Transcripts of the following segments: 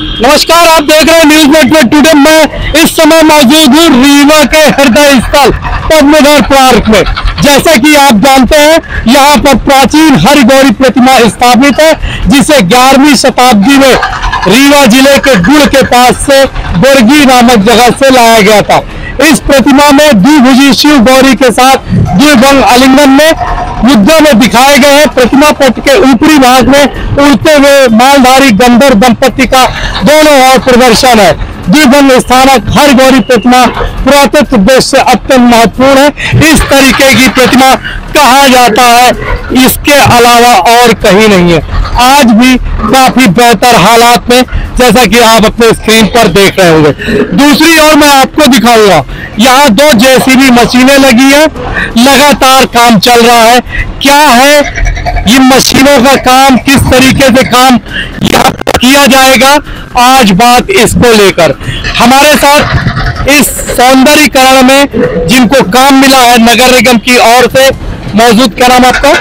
नमस्कार, आप देख रहे हैं न्यूज नेटवर्क टुडे। मैं इस समय मौजूद हूँ रीवा के हृदय स्थल पद्मनाभ पार्क में। जैसा कि आप जानते हैं, यहाँ पर प्राचीन हरिगौरी प्रतिमा स्थापित है, जिसे 11वीं शताब्दी में रीवा जिले के गुड़ के पास से बोरगी नामक जगह से लाया गया था। इस प्रतिमा में द्विभुजी शिव गौरी के साथ द्विभंग आलिंगन में मुद्रा में दिखाए गए हैं। प्रतिमा पट के ऊपरी भाग में उड़ते हुए मालधारी गंधर्व दंपति का दोनों ओर प्रदर्शन है। द्विभंग स्थानक हरिगौरी प्रतिमा पुरातत्व दृष्टि से अत्यंत महत्वपूर्ण है। इस तरीके की प्रतिमा कहा जाता है, इसके अलावा और कहीं नहीं है। आज भी काफी बेहतर हालात में, जैसा कि आप अपने स्क्रीन पर देख रहे होंगे। दूसरी ओर मैं आपको दिखाऊंगा, यहाँ 2 जेसीबी मशीनें लगी है, लगातार काम चल रहा है। क्या है ये मशीनों का काम, किस तरीके से काम यहाँ किया जाएगा, आज बात इसको लेकर। हमारे साथ इस सौंदर्यीकरण में जिनको काम मिला है नगर निगम की ओर से मौजूद, क्या नाम आपका?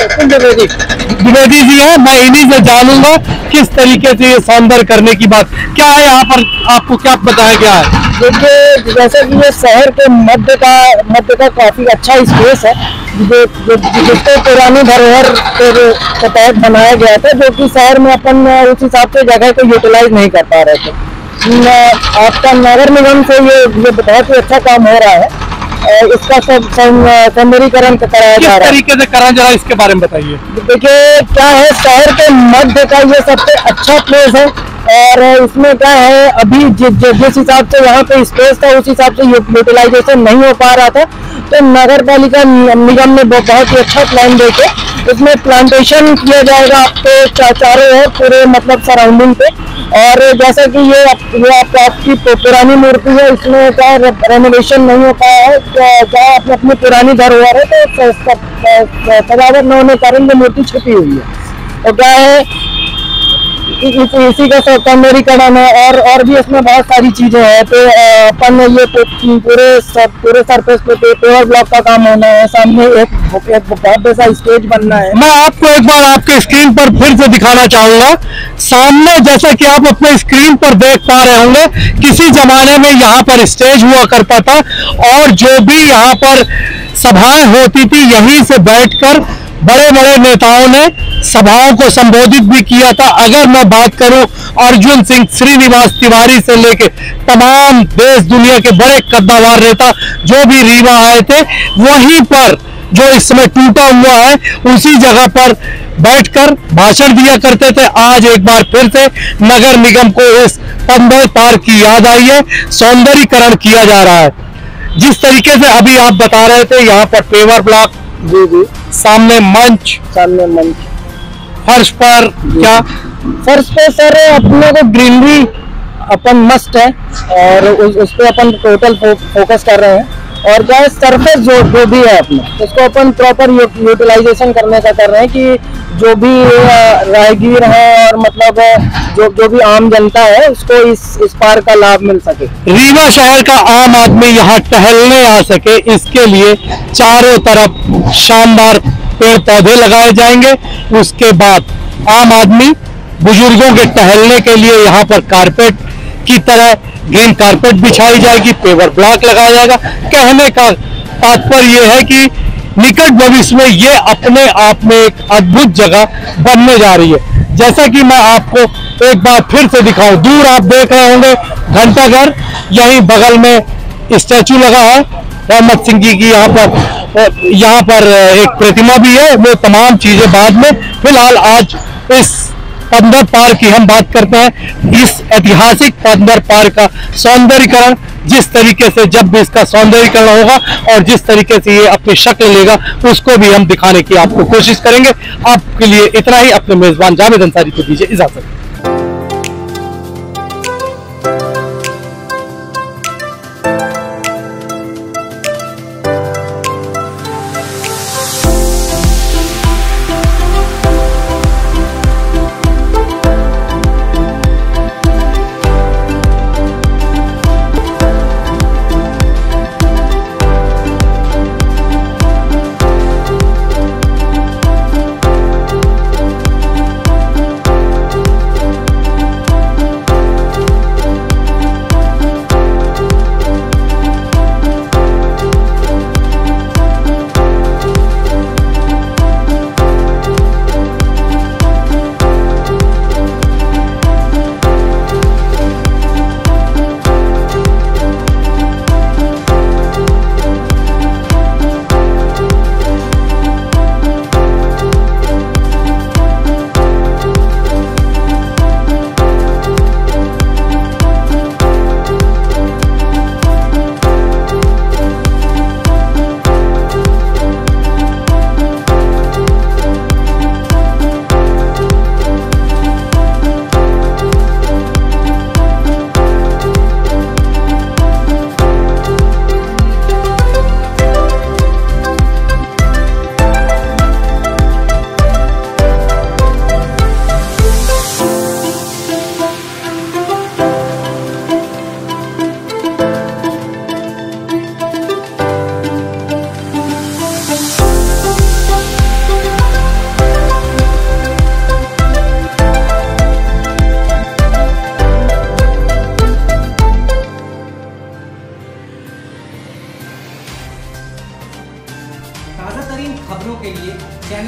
द्विवेदी जी है। मैं इन्हीं से जानूंगा किस तरीके से ये सौंदर्य करने की बात क्या है यहाँ पर, आपको क्या बताया गया है? देखिए, जैसे कि ये शहर के मध्य का काफी अच्छा स्पेस है, जिसको पुरानी धरोहर के तहत बनाया गया था, जो कि शहर में अपन उस हिसाब से जगह को यूटिलाइज नहीं कर पा रहे थे। आपका नगर निगम से ये बहुत ही अच्छा काम हो रहा है। इसका सब सौंदर्यीकरण कराया जा रहा है। किस तरीके से करा जा रहा है, इसके बारे में बताइए। देखिए, क्या है, शहर के मध्य का ये सबसे अच्छा प्लेस है, और इसमें क्या है, अभी जिस हिसाब से यहाँ पे स्पेस था उस हिसाब से यूटिलाइजेशन नहीं हो पा रहा था। तो नगर पालिका निगम ने बहुत ही अच्छा प्लान देके इसमें प्लांटेशन किया जाएगा आपको चारों ओर, पूरे मतलब सराउंडिंग पे। और जैसा कि ये आपकी पुरानी मूर्ति है, इसमें क्या रेनोवेशन नहीं हो पाया है, क्या अपनी पुरानी धरोहर है, तो सजावट न होने के कारण ये मूर्ति छुपी हुई है। तो क्या है, इसी का सौंदर्यीकरण है, और भी इसमें बहुत सारी चीजें हैं। तो अपन ये पूरे सरफेस पे पेवर ब्लॉक का काम होना है, सामने एक बहुत बड़ा स्टेज बनना है। मैं आपको एक बार आपके स्क्रीन पर फिर से दिखाना चाहूंगा। सामने जैसा कि आप अपने स्क्रीन पर देख पा रहे होंगे, किसी जमाने में यहाँ पर स्टेज हुआ करता था, और जो भी यहाँ पर सभाएं होती थी, यहीं से बैठकर बड़े बड़े नेताओं ने सभाओं को संबोधित भी किया था। अगर मैं बात करूं अर्जुन सिंह, श्रीनिवास तिवारी से लेके तमाम देश दुनिया के बड़े कद्दावर नेता जो भी रीवा आए थे, वहीं पर जो इस समय टूटा हुआ है उसी जगह पर बैठकर भाषण दिया करते थे। आज एक बार फिर से नगर निगम को इस पद्मनाभ पार्क की याद आई है, सौंदर्यीकरण किया जा रहा है। जिस तरीके से अभी आप बता रहे थे, यहाँ पर पेवर ब्लॉक, जी, सामने मंच, फर्श पर क्या? फर्श पे सर अपने को ग्रीनरी अपन मस्ट है, और उस पर अपन टोटल फोकस कर रहे हैं। और क्या सरफेस जो भी है अपने, उसको अपन प्रॉपर यूटिलाइजेशन करने का कर रहे हैं, कि जो भी राहगीर है और मतलब जो भी आम जनता है, उसको इस पार्क का लाभ मिल सके। रीवा शहर का आम आदमी यहाँ टहलने आ सके, इसके लिए चारों तरफ शानदार पेड़ पौधे लगाए जाएंगे। उसके बाद आम आदमी बुजुर्गों के टहलने के लिए यहाँ पर कारपेट की तरह ग्रीन कारपेट बिछाई जाएगी, पेवर ब्लॉक लगाया जाएगा। कहने का तात्पर्य यह है कि निकट भविष्य में ये अपने आप में एक अद्भुत जगह बनने जा रही है। जैसा कि मैं आपको एक बार फिर से दिखाऊं, दूर आप देख रहे होंगे घंटाघर, यहीं बगल में स्टैचू लगा है मोहम्मद सिंह जी की। यहाँ पर एक प्रतिमा भी है। वो तमाम चीजें बाद में, फिलहाल आज इस पद्मनाभ पार्क की हम बात करते हैं। इस ऐतिहासिक पद्मनाभ पार्क का सौंदर्यीकरण, जिस तरीके से जब भी इसका सौंदर्यीकरण होगा और जिस तरीके से ये अपनी शक्ल लेगा, उसको भी हम दिखाने की आपको कोशिश करेंगे। आपके लिए इतना ही। अपने मेजबान जावेद अंसारी को दीजिए इजाजत।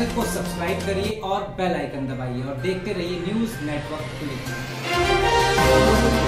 चैनल को सब्सक्राइब करिए और बेल आइकन दबाइए और देखते रहिए न्यूज नेटवर्क पुलिस।